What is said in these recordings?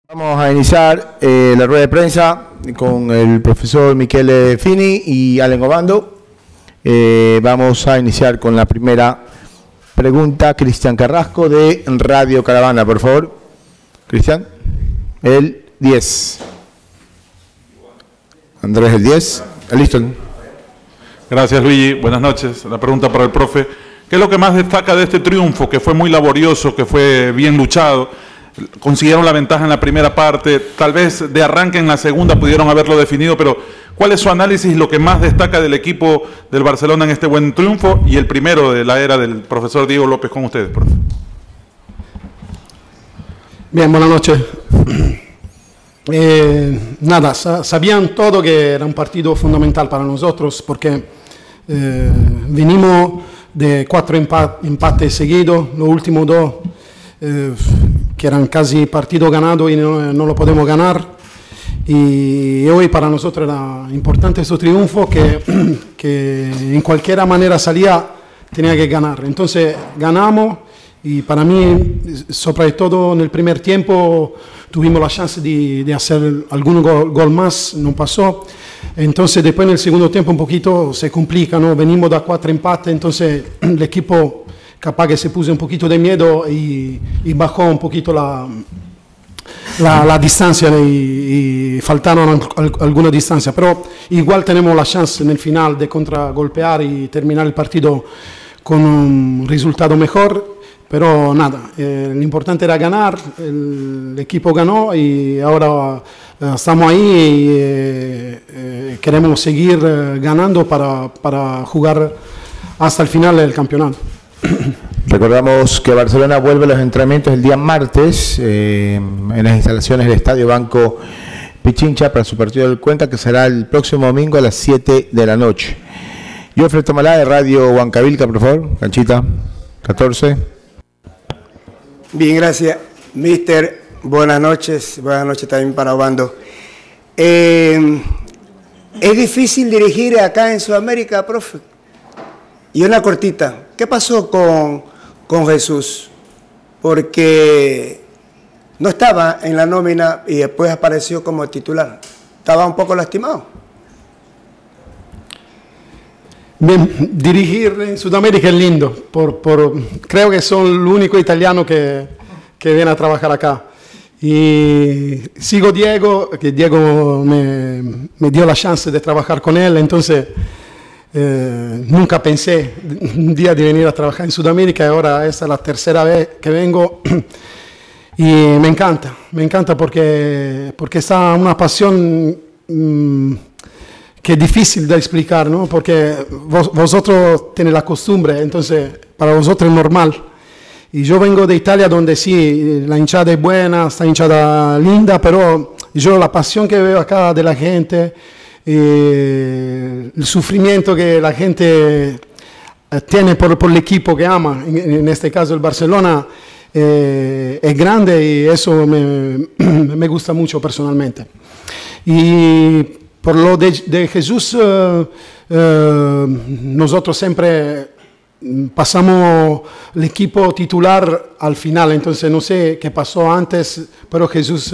Vamos a iniciar la rueda de prensa con el profesor Michele Fini y Allen Obando. Vamos a iniciar con la primera pregunta. Cristian Carrasco de Radio Caravana, por favor. Cristian, el 10. Andrés, el 10. Listo. Gracias, Luigi. Buenas noches. La pregunta para el profe. ¿Qué es lo que más destaca de este triunfo, que fue muy laborioso, que fue bien luchado? Consiguieron la ventaja en la primera parte, tal vez de arranque en la segunda pudieron haberlo definido, pero ¿cuál es su análisis, lo que más destaca del equipo del Barcelona en este buen triunfo y el primero de la era del profesor Diego López con ustedes, profe? Bien, buenas noches. Nada, sabían todo que era un partido fundamental para nosotros porque venimos de 4 empates seguidos, los últimos 2 que eran casi partido ganado y no lo podemos ganar. Y hoy para nosotros era importante ese triunfo que en cualquier manera salía, tenía que ganar. Entonces ganamos y para mí, sobre todo en el primer tiempo, tuvimos la chance de hacer algún gol más, no pasó. Entonces después en el segundo tiempo un poquito se complica, ¿no? Venimos de 4 empates, entonces el equipo capaz que se puso un poquito de miedo y bajó un poquito la distancia y faltaron alguna distancia, pero igual tenemos la chance en el final de contragolpear y terminar el partido con un resultado mejor, pero nada, lo importante era ganar, el equipo ganó y ahora estamos ahí y queremos seguir ganando para jugar hasta el final del campeonato. Recordamos que Barcelona vuelve a los entrenamientos el día martes en las instalaciones del Estadio Banco Pichincha para su partido del Cuenca, que será el próximo domingo a las 7 de la noche. Jofre Tomalá de Radio Huancavilca, por favor, canchita 14. Bien, gracias, mister. Buenas noches también para Obando. Es difícil dirigir acá en Sudamérica, profe. Y una cortita, ¿qué pasó con Jesús? Porque no estaba en la nómina y después apareció como titular. Estaba un poco lastimado. Bien, dirigir en Sudamérica es lindo. Creo que soy el único italiano que viene a trabajar acá. Y sigo Diego, que Diego me dio la chance de trabajar con él, entonces nunca pensé un día de venir a trabajar en Sudamérica y ahora esta es la tercera vez que vengo y me encanta porque está una pasión que es difícil de explicar, ¿no? Porque vosotros tenéis la costumbre, entonces para vosotros es normal. Y yo vengo de Italia donde sí, la hinchada es buena, esta hinchada linda, pero yo la pasión que veo acá de la gente, el sufrimiento que la gente tiene por el equipo que ama, en este caso el Barcelona, es grande y eso me gusta mucho personalmente. Y por lo de Jesús, nosotros siempre pasamos el equipo titular al final, entonces no sé qué pasó antes, pero Jesús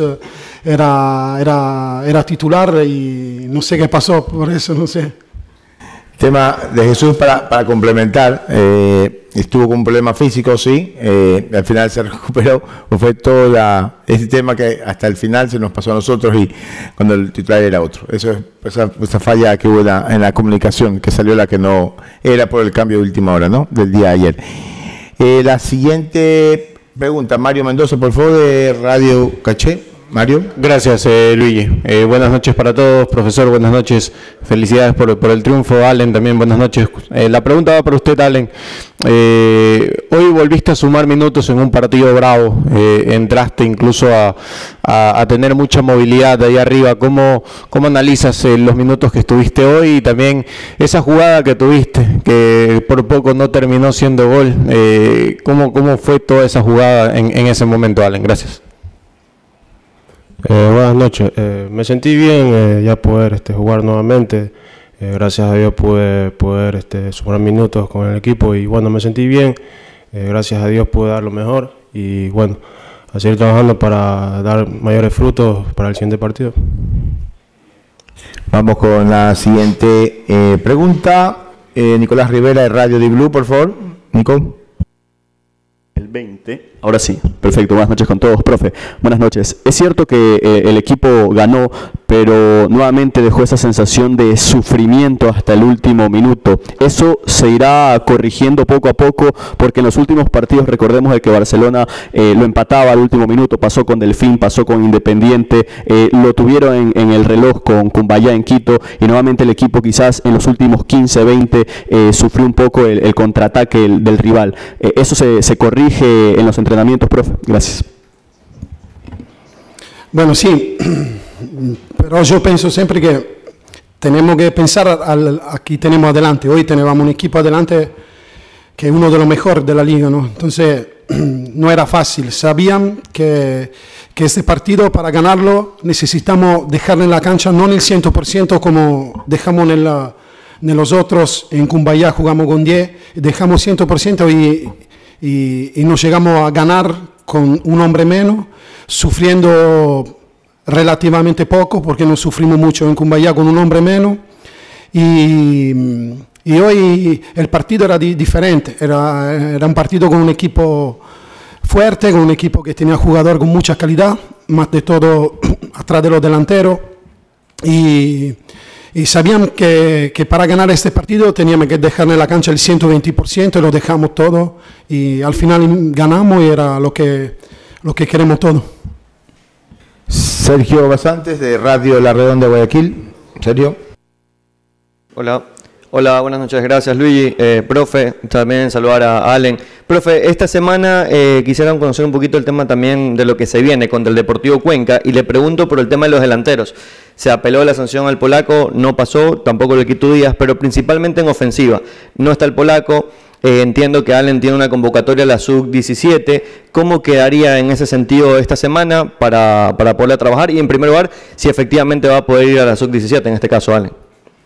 era titular y no sé qué pasó, por eso no sé. Tema de Jesús para complementar, estuvo con un problema físico, sí, al final se recuperó, fue todo ese tema que hasta el final se nos pasó a nosotros y cuando el titular era otro. Eso es esa falla que hubo en la comunicación, que salió la que no era por el cambio de última hora, ¿no? Del día de ayer. La siguiente pregunta, Mario Mendoza, por favor, de Radio Caché. Mario. Gracias, Luigi. Buenas noches para todos, profesor, buenas noches. Felicidades por el triunfo. Allen, también buenas noches. La pregunta va para usted, Allen. Hoy volviste a sumar minutos en un partido bravo. Entraste incluso a tener mucha movilidad de ahí arriba. ¿Cómo analizas los minutos que estuviste hoy y también esa jugada que tuviste, que por poco no terminó siendo gol? ¿Cómo fue toda esa jugada en ese momento, Allen? Gracias. Buenas noches, me sentí bien ya poder jugar nuevamente, gracias a Dios pude poder sumar minutos con el equipo y bueno, me sentí bien, gracias a Dios pude dar lo mejor y bueno, a seguir trabajando para dar mayores frutos para el siguiente partido. Vamos con la siguiente pregunta. Nicolás Rivera de Radio Di Blue, por favor. Nico. El 20. Ahora sí, perfecto. Buenas noches con todos, profe. Buenas noches. Es cierto que el equipo ganó, pero nuevamente dejó esa sensación de sufrimiento hasta el último minuto. Eso se irá corrigiendo poco a poco, porque en los últimos partidos, recordemos el que Barcelona lo empataba al último minuto, pasó con Delfín, pasó con Independiente, lo tuvieron en el reloj con Cumbayá en Quito, y nuevamente el equipo quizás en los últimos 15, 20 sufrió un poco el contraataque del rival. Eso se corrige en los entrenamientos, profe. Gracias. Bueno, sí, pero yo pienso siempre que tenemos que pensar aquí tenemos adelante. Hoy teníamos un equipo adelante que es uno de los mejores de la liga, ¿no? Entonces no era fácil. Sabían que este partido, para ganarlo, necesitamos dejarlo en la cancha, no en el 100% como dejamos en los otros. En Cumbayá jugamos con 10, dejamos 100% y nos llegamos a ganar con un hombre menos, sufriendo relativamente poco, porque no sufrimos mucho en Cumbayá con un hombre menos. Y hoy el partido era diferente, era un partido con un equipo fuerte, con un equipo que tenía jugadores con mucha calidad, más de todo atrás de los delanteros. Y sabían que para ganar este partido teníamos que dejar en la cancha el 120% y lo dejamos todo. Y al final ganamos y era lo que queremos todos. Sergio Basantes de Radio La Redonda de Guayaquil. Sergio. Hola. Hola, buenas noches, gracias Luigi. Profe, también saludar a Allen. Profe, esta semana quisiera conocer un poquito el tema también de lo que se viene contra el Deportivo Cuenca, y le pregunto por el tema de los delanteros. Se apeló la sanción al polaco, no pasó, tampoco le quitó Díaz, pero principalmente en ofensiva. No está el polaco, entiendo que Allen tiene una convocatoria a la sub-17. ¿Cómo quedaría en ese sentido esta semana para poder trabajar? Y en primer lugar, si efectivamente va a poder ir a la sub-17, en este caso Allen.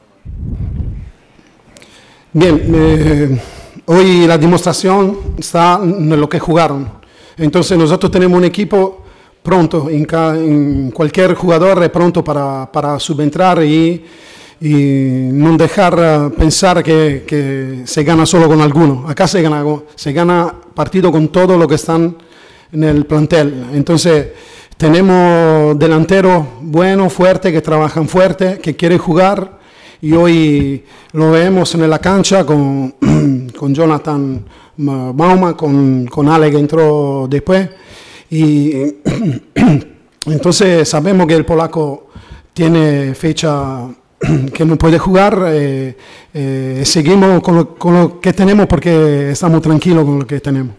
Bien, hoy la demostración está en lo que jugaron. Entonces nosotros tenemos un equipo pronto, en cualquier jugador es pronto para subentrar y no dejar pensar que se gana solo con alguno. Acá se gana partido con todos los que están en el plantel. Entonces tenemos delanteros buenos, fuertes, que trabajan fuerte, que quieren jugar. Y hoy lo vemos en la cancha con Jonathan Bauma, con Ale que entró después. Y entonces sabemos que el polaco tiene fecha que no puede jugar. Seguimos con lo que tenemos porque estamos tranquilos con lo que tenemos.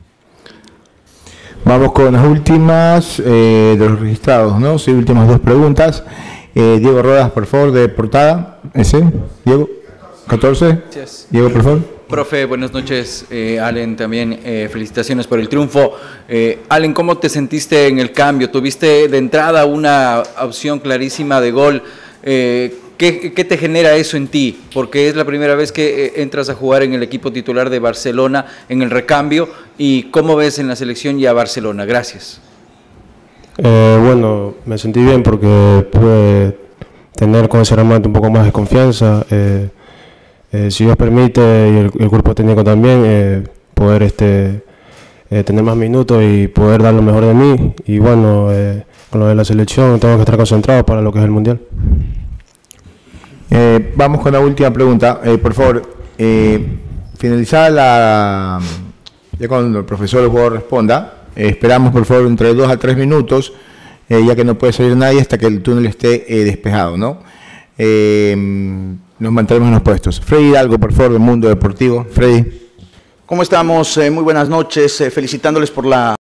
Vamos con las últimas de los registrados, ¿no? Sí, últimas dos preguntas. Diego Rodas, por favor, de Portada. ¿Ese? Diego, 14. Gracias. Diego, por favor. Profe, buenas noches. Allen, también felicitaciones por el triunfo. Allen, ¿cómo te sentiste en el cambio? Tuviste de entrada una opción clarísima de gol. ¿Qué te genera eso en ti? Porque es la primera vez que entras a jugar en el equipo titular de Barcelona en el recambio. ¿Y cómo ves en la selección y a Barcelona? Gracias. Bueno, me sentí bien porque pude tener considerablemente un poco más de confianza. Si Dios permite y el cuerpo técnico también, poder tener más minutos y poder dar lo mejor de mí. Y bueno, con lo de la selección tengo que estar concentrado para lo que es el Mundial. Vamos con la última pregunta. Por favor, finalizada ya cuando el profesor luego responda, esperamos por favor entre 2 a 3 minutos, ya que no puede salir nadie hasta que el túnel esté despejado, ¿no? Nos mantenemos en los puestos. Freddy Hidalgo, por favor, del Mundo Deportivo. Freddy. ¿Cómo estamos? Muy buenas noches, felicitándoles por la